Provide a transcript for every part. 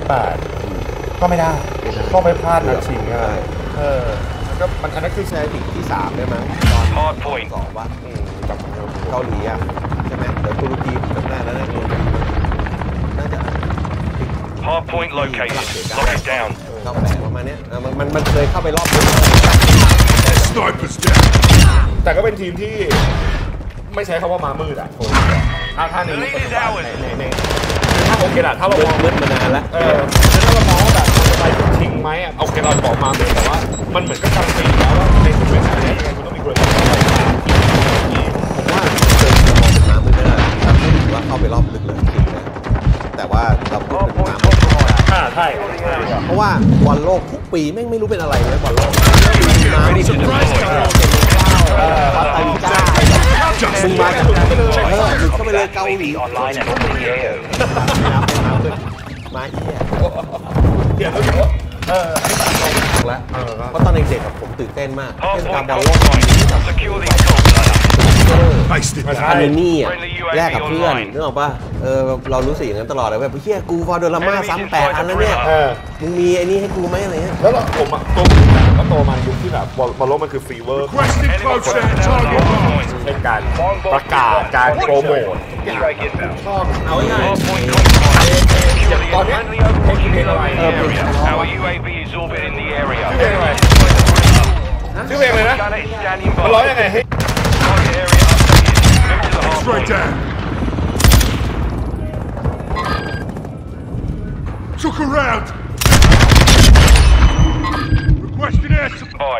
ก็ไม่ได้ก็ไปพลาดนัดชิงใช่แล้วก็มันอันนั้นคือแชร์ติที่3ได้มั้งตอน2 ว่าแบบเกาหลีใช่ไหมเดี๋ยวตุรกีจำได้แล้วนะน่าจะ Hard point located. Lock it down. เข้าแปะประมาณนี้มันเคยเข้าไปรอบนึงแต่ก็เป็นทีมที่ไม่ใช้คำว่ามามืดอะถ้าในถ้าโอเคละถ้าเรามองมืดมานานแล้วถ้าเรามองว่าแบบมันจะไปชิงไหมอะโอเคเราบอกมามืดแต่ว่ามันเหมือนกับการตีแล้วว่าในทุกเวทีเนี่ยยังไงคุณต้องมีกลยุทธ์อะไรผมว่าเคยจะมองเป็นมามืดไม่ได้ถ้าไม่ถือว่าเข้าไปรอบลึกเลยจริงนะแต่ว่าเราพูดเป็นมามืดใช่เพราะว่าบอลโลกทุกปีแม่งไม่รู้เป็นอะไรเลยบอลโลกมาไม่ถึงมึงมาจากเข้าไปเลยเกาหลีมาเหี้ยเดี๋ยวแล้วเพราะตอนเด็กๆผมตื่นเต้นมากเล่นการบอลโลกอันนี้แลกกับเพื่อนนึกออกป่ะเรารู้สึกอย่างนั้นตลอดเลยแบบเฮียกูพอโดนละม่าซ้ำ8 อันแล้วเนี่ยมึงมีไอ้นี่ให้กูไหมอะไรเงี้ยแล้วผมก็โตมายุคที่แบบบอลโลกมันคือฟีเวอร์เป็นการประกาศการโปรโมทชอบเอาง่ายตอนนี้เพลงอะไรชื่อเพลงอะไรนะมันร้องยังไงให้ Straight down. Took a round. Requesting air supply.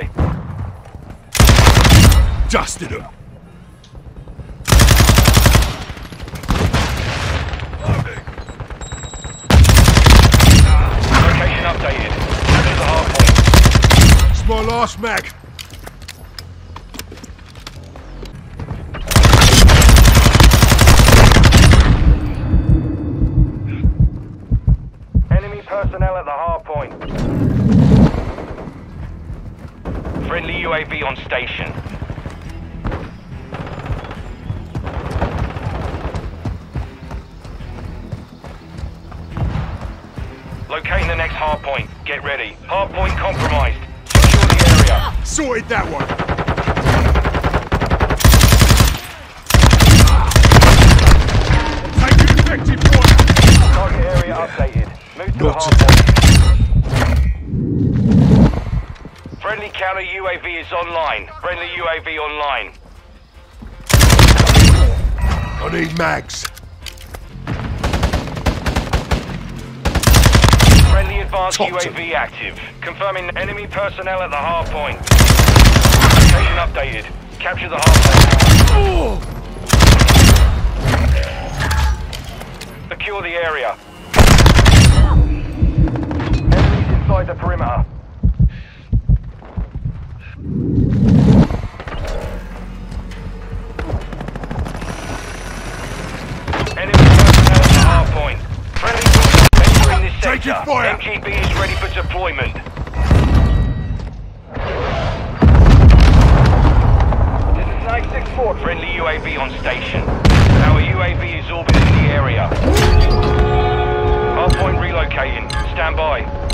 Dusted him. Location updated. That's the hard point. It's my last mag. Personnel at the hard point. Friendly UAV on station. Locating the next hard point. Get ready. Hard point compromised. Secure the area. Sorted that one. Taking effective point. Target area updated. Move to the hard point. Friendly counter UAV is online. Friendly UAV online. I need mags. Friendly advanced UAV active. Confirming enemy personnel at the hard point. Location updated. Capture the hard point. Secure the area. Enemies inside the perimeter. Enemy personnel at the hard point. Friendly entering this sector. MGB is ready for deployment. This is 964. Friendly UAV on station. Our UAV is orbiting the area. Hard point relocating. Stand by.